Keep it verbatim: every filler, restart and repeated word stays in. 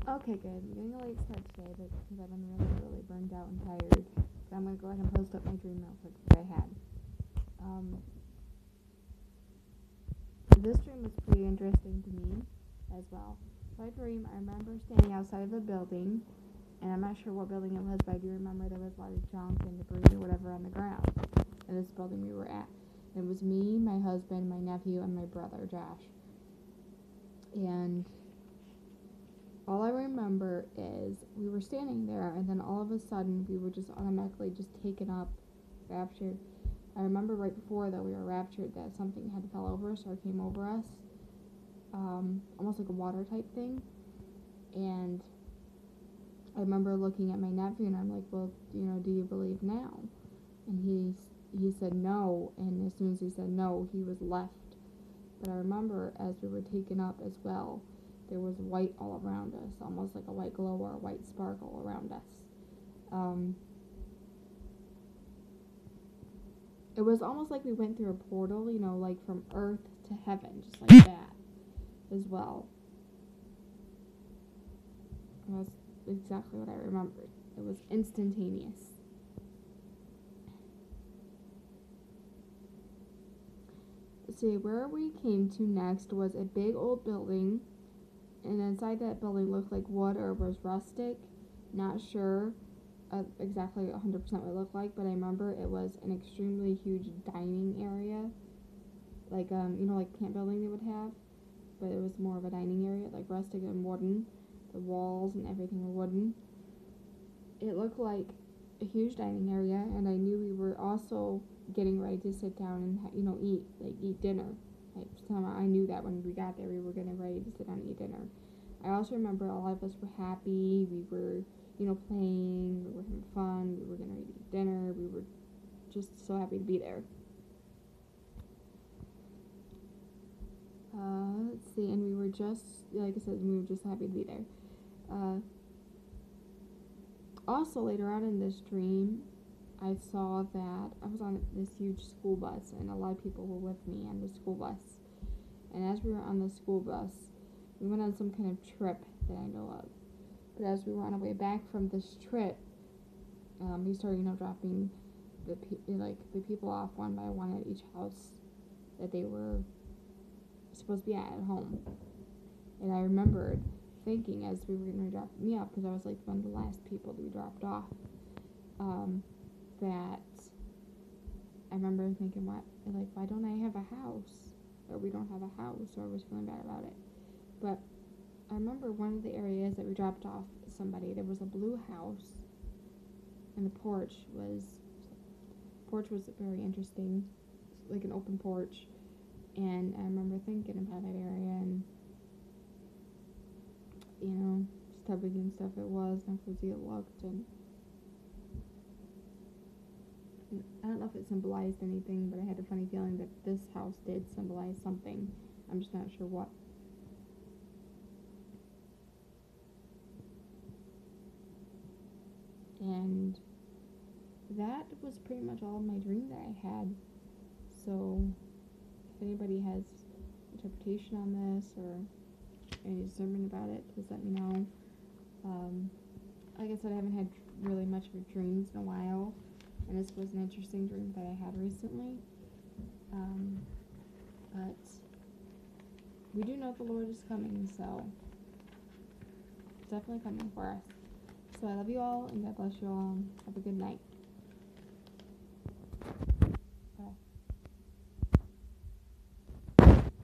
Okay, good. I'm getting a late start today, but because I've been really, really burned out and tired. But I'm gonna go ahead and post up my dream real quick that I had. Um, this dream was pretty interesting to me as well. So I dream. I remember standing outside of a building, and I'm not sure what building it was, but I do remember there was a lot of junk and debris or whatever on the ground in this building we were at. It was me, my husband, my nephew, and my brother Josh. And all I remember is we were standing there, and then all of a sudden we were just automatically just taken up, raptured. I remember right before that we were raptured that something had fell over us or came over us, um, almost like a water type thing. And I remember looking at my nephew, and I'm like, well, you know, do you believe now? And he he said no, and as soon as he said no, he was left. But I remember as we were taken up as well, there was white all around us, almost like a white glow or a white sparkle around us. Um, it was almost like we went through a portal, you know, like from earth to heaven, just like that as well. That's exactly what I remembered. It was instantaneous. See, where we came to next was a big old building, and inside that building looked like wood or was rustic. Not sure uh, exactly one hundred percent what it looked like, but I remember it was an extremely huge dining area, like um, you know, like camp building they would have, but it was more of a dining area, like rustic and wooden. The walls and everything were wooden. It looked like a huge dining area, and I knew we were also getting ready to sit down and you know eat like eat dinner. Like somehow I knew that when we got there, we were getting ready to sit down and eat dinner. I also remember all of us were happy. We were, you know, playing. We were having fun. We were getting ready to eat dinner. We were just so happy to be there. Uh, let's see, and we were just, like I said, we were just happy to be there. Uh, also, later on in this dream, I saw that I was on this huge school bus, and a lot of people were with me on the school bus. And as we were on the school bus, we went on some kind of trip that I know of. But as we were on our way back from this trip, um, we started, you know, dropping the pe- like the people off one by one at each house that they were supposed to be at at home. And I remembered thinking as we were going to drop me off, because I was like one of the last people to be dropped off, um, that I remember thinking, what, like, why don't I have a house? Or we don't have a house, or I was feeling bad about it. But I remember one of the areas that we dropped off somebody, there was a blue house, and the porch was, porch was very interesting, like an open porch, and I remember thinking about that area, and, you know, just how big and stuff it was, and how cozy it looked, and I don't know if it symbolized anything, but I had a funny feeling that this house did symbolize something. I'm just not sure what. And that was pretty much all of my dream that I had. So, if anybody has interpretation on this or any discernment about it, please let me know. Um, like I said, I haven't had really much of dreams in a while, and this was an interesting dream that I had recently. Um, but we do know the Lord is coming, so it's definitely coming for us. So I love you all, and God bless you all. Have a good night.